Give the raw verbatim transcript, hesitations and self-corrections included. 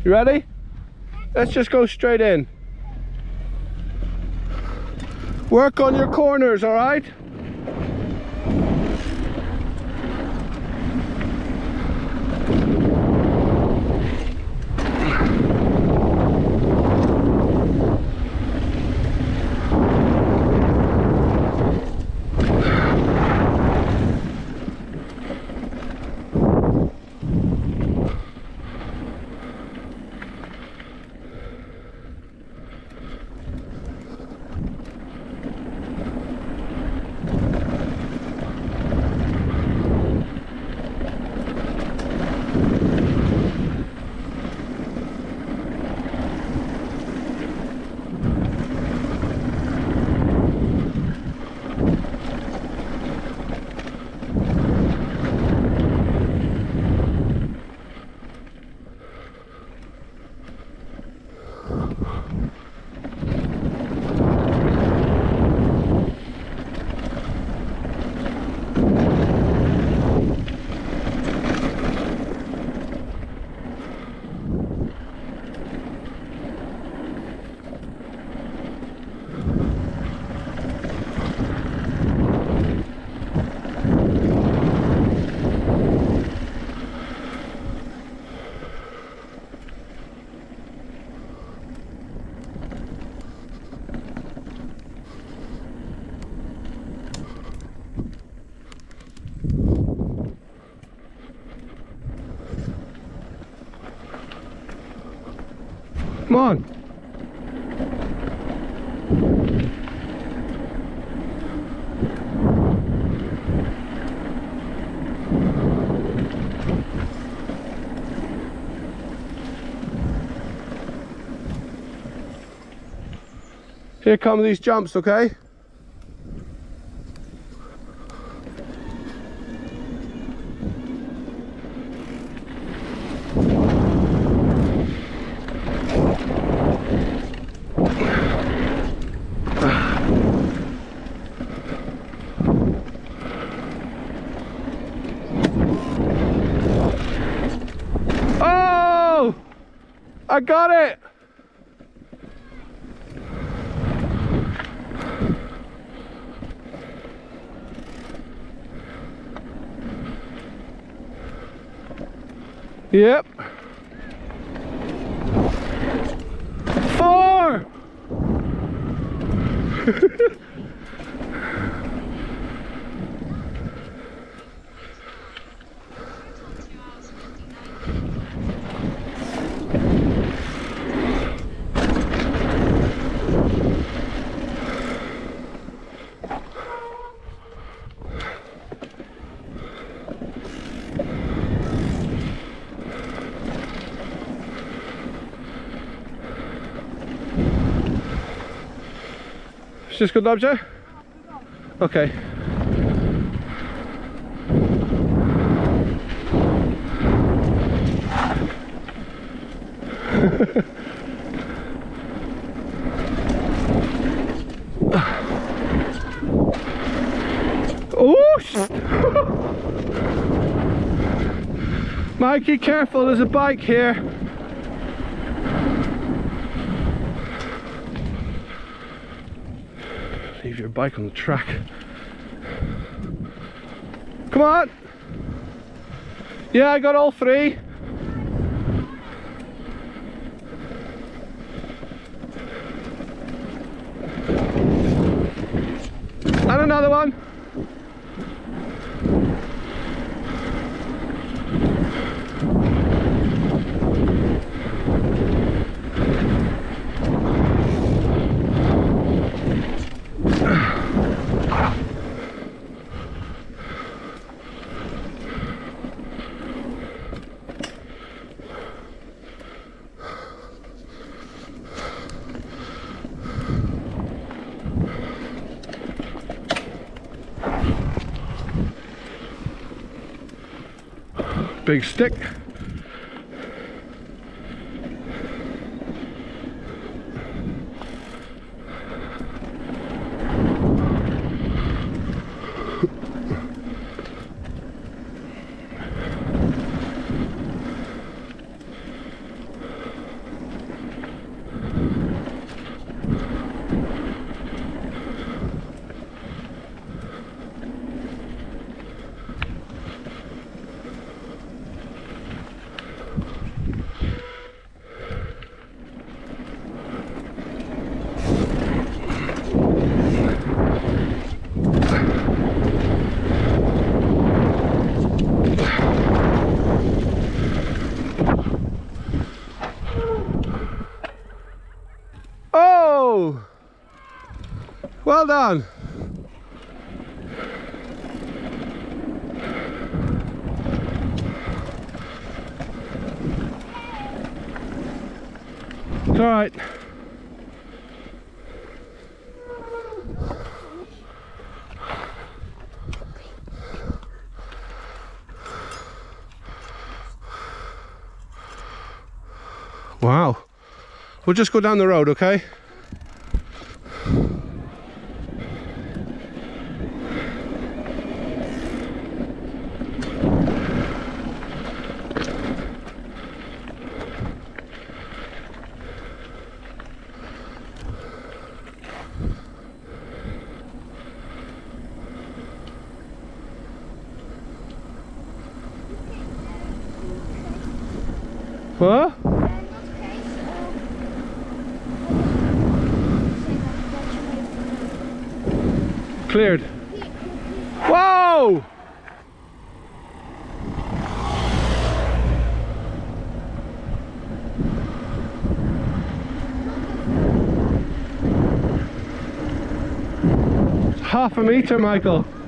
You ready? Let's just go straight in. Work on your corners, all right? Come on. Here come these jumps, okay? Oh! I got it! Yep. Four. Wszystko dobrze? Okej. Okay. Oh! Mikey, careful, there's a bike here. Leave your bike on the track. Come on! Yeah, I got all three. And another one. Big stick. Well done. It's all right. Wow. We'll just go down the road, okay? What? Cleared. Whoa! Half a meter, Michael.